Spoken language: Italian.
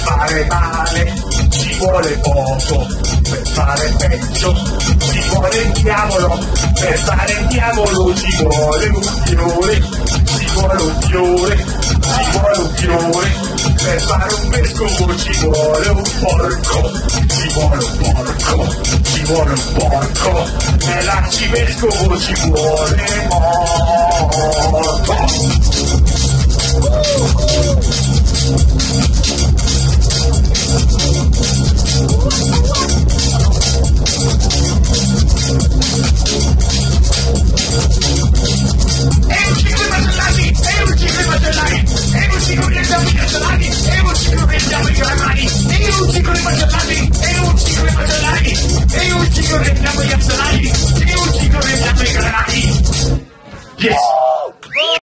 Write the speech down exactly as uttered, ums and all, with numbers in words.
fare male ci vuole poco, per fare peggio ci vuole il diavolo, per fare il diavolo ci vuole un fiore, ci vuole un fiore, ci vuole un fiore, per fare un vescovo ci vuole un porco, ci vuole un porco, ci vuole un porco, nell'arcivescovo ci vuole morto.